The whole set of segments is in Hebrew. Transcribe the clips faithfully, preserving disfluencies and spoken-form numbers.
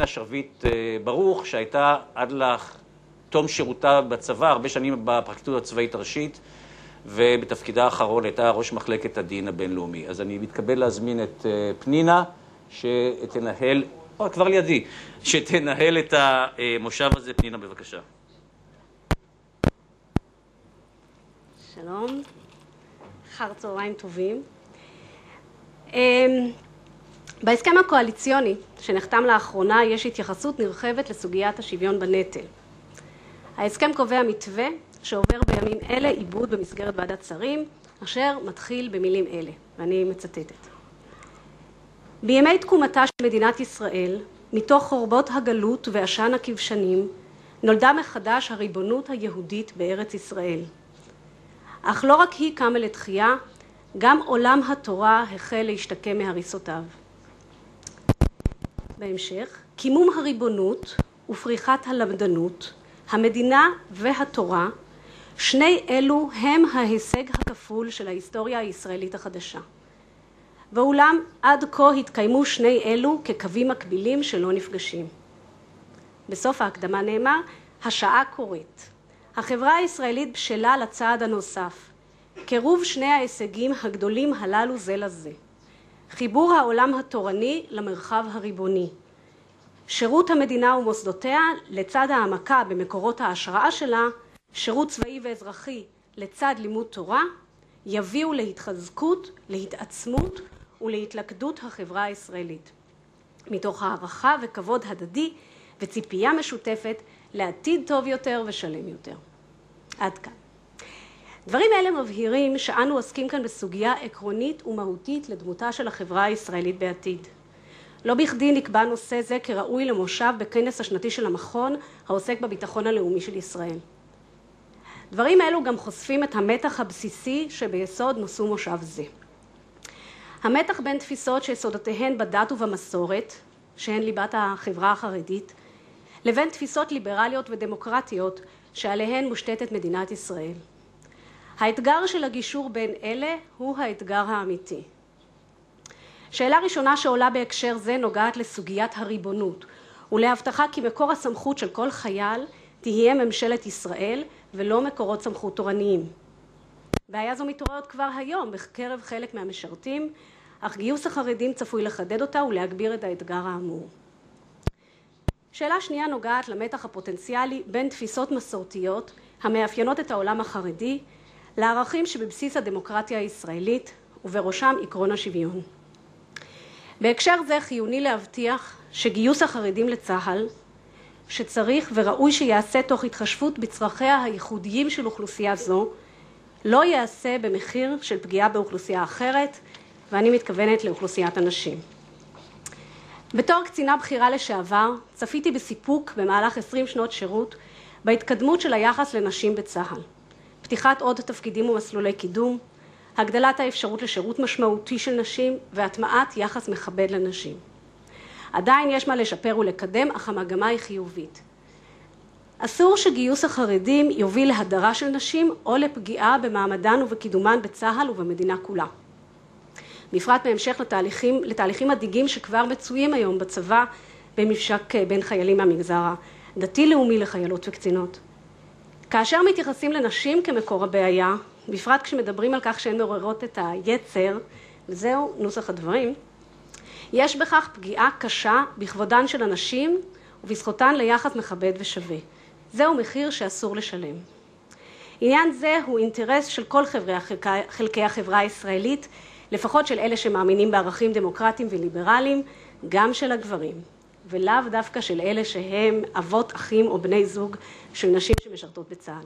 פנינה שרביט ברוך, שהייתה עד לתום שירותה בצבא, הרבה שנים בפרקליטות הצבאית הראשית, ובתפקידה האחרון הייתה ראש מחלקת הדין הבינלאומי. אז אני מתכבד להזמין את פנינה, שתנהל, או, כבר לידי, שתנהל את המושב הזה. פנינה, בבקשה. שלום, אחר צהריים טובים. בהסכם הקואליציוני שנחתם לאחרונה יש התייחסות נרחבת לסוגיית השוויון בנטל. ההסכם קובע מתווה שעובר בימים אלה עיבוד במסגרת ועדת שרים, אשר מתחיל במילים אלה, ואני מצטטת. בימי תקומתה של מדינת ישראל, מתוך חורבות הגלות ועשן הכבשנים, נולדה מחדש הריבונות היהודית בארץ ישראל. אך לא רק היא קמה לתחייה, גם עולם התורה החל להשתקם מהריסותיו. בהמשך, קימום הריבונות ופריחת הלמדנות, המדינה והתורה, שני אלו הם ההישג הכפול של ההיסטוריה הישראלית החדשה. ואולם עד כה התקיימו שני אלו כקווים מקבילים שלא נפגשים. בסוף ההקדמה נאמר, השעה קורית. החברה הישראלית בשלה לצעד הנוסף, קירוב שני ההישגים הגדולים הללו זה לזה. חיבור העולם התורני למרחב הריבוני. שירות המדינה ומוסדותיה לצד העמקה במקורות ההשראה שלה, שירות צבאי ואזרחי לצד לימוד תורה, יביאו להתחזקות, להתעצמות ולהתלכדות החברה הישראלית. מתוך הערכה וכבוד הדדי וציפייה משותפת לעתיד טוב יותר ושלם יותר. עד כאן. דברים אלה מבהירים שאנו עוסקים כאן בסוגיה עקרונית ומהותית לדמותה של החברה הישראלית בעתיד. לא בכדי נקבע נושא זה כראוי למושב בכנס השנתי של המכון העוסק בביטחון הלאומי של ישראל. דברים אלו גם חושפים את המתח הבסיסי שביסוד נושא מושב זה. המתח בין תפיסות שיסודותיהן בדת ובמסורת, שהן ליבת החברה החרדית, לבין תפיסות ליברליות ודמוקרטיות שעליהן מושתתת מדינת ישראל. האתגר של הגישור בין אלה הוא האתגר האמיתי. שאלה ראשונה שעולה בהקשר זה נוגעת לסוגיית הריבונות, ולהבטחה כי מקור הסמכות של כל חייל תהיה ממשלת ישראל ולא מקורות סמכות תורניים. בעיה זו מתעוררת כבר היום בקרב חלק מהמשרתים, אך גיוס החרדים צפוי לחדד אותה ולהגביר את האתגר האמור. שאלה שנייה נוגעת למתח הפוטנציאלי בין תפיסות מסורתיות המאפיינות את העולם החרדי לערכים שבבסיס הדמוקרטיה הישראלית ובראשם עקרון השוויון. בהקשר זה חיוני להבטיח שגיוס החרדים לצה"ל, שצריך וראוי שיעשה תוך התחשבות בצרכיה הייחודיים של אוכלוסייה זו, לא יעשה במחיר של פגיעה באוכלוסייה אחרת, ואני מתכוונת לאוכלוסיית הנשים. בתור קצינה בכירה לשעבר, צפיתי בסיפוק במהלך עשרים שנות שירות בהתקדמות של היחס לנשים בצה"ל. פתיחת עוד תפקידים ומסלולי קידום, הגדלת האפשרות לשירות משמעותי של נשים והטמעת יחס מכבד לנשים. עדיין יש מה לשפר ולקדם, אך המגמה היא חיובית. אסור שגיוס החרדים יוביל להדרה של נשים או לפגיעה במעמדן ובקידומן בצה"ל ובמדינה כולה. בפרט בהמשך לתהליכים, לתהליכים מדאיגים שכבר מצויים היום בצבא בממשק בין חיילים מהמגזר הדתי-לאומי לחיילות וקצינות. כאשר מתייחסים לנשים כמקור הבעיה, בפרט כשמדברים על כך שהן מעוררות את היצר, וזהו נוסח הדברים, יש בכך פגיעה קשה בכבודן של הנשים ובזכותן ליחס מכבד ושווה. זהו מחיר שאסור לשלם. עניין זה הוא אינטרס של כל חברי, חלקי החברה הישראלית, לפחות של אלה שמאמינים בערכים דמוקרטיים וליברליים, גם של הגברים, ולאו דווקא של אלה שהם אבות, אחים או בני זוג של נשים שמשרתות בצה"ל.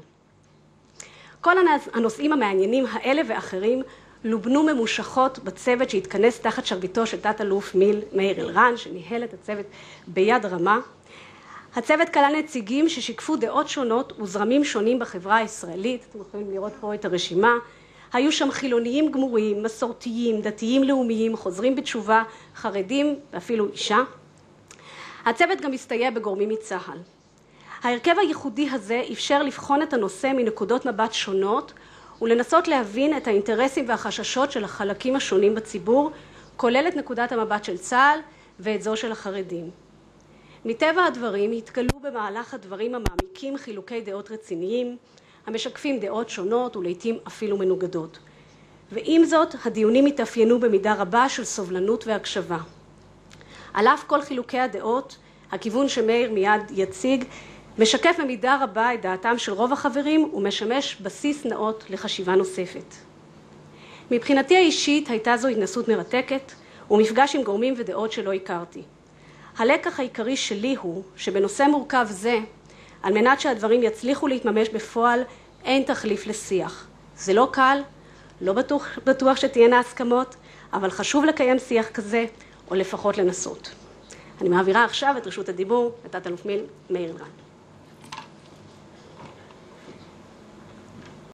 כל הנושאים המעניינים האלה ואחרים לובנו ממושכות בצוות שהתכנס תחת שרביטו של תת אלוף מיל מאיר אלרן, שניהל את הצוות ביד רמה. הצוות כלל נציגים ששיקפו דעות שונות וזרמים שונים בחברה הישראלית, אתם יכולים לראות פה את הרשימה, היו שם חילוניים גמורים, מסורתיים, דתיים לאומיים, חוזרים בתשובה, חרדים ואפילו אישה. הצוות גם הסתייע בגורמים מצה"ל. ההרכב הייחודי הזה אפשר לבחון את הנושא מנקודות מבט שונות ולנסות להבין את האינטרסים והחששות של החלקים השונים בציבור, כולל את נקודת המבט של צה"ל ואת זו של החרדים. מטבע הדברים התגלו במהלך הדברים המעמיקים חילוקי דעות רציניים, המשקפים דעות שונות ולעיתים אפילו מנוגדות. ועם זאת, הדיונים התאפיינו במידה רבה של סובלנות והקשבה. על אף כל חילוקי הדעות, הכיוון שמאיר מיד יציג, משקף במידה רבה את דעתם של רוב החברים ומשמש בסיס נאות לחשיבה נוספת. מבחינתי האישית הייתה זו התנסות מרתקת ומפגש עם גורמים ודעות שלא הכרתי. הלקח העיקרי שלי הוא שבנושא מורכב זה, על מנת שהדברים יצליחו להתממש בפועל, אין תחליף לשיח. זה לא קל, לא בטוח, בטוח שתהיינה הסכמות, אבל חשוב לקיים שיח כזה, או לפחות לנסות. אני מעבירה עכשיו את רשות הדיבור לתת אלוף מאיר אלרן.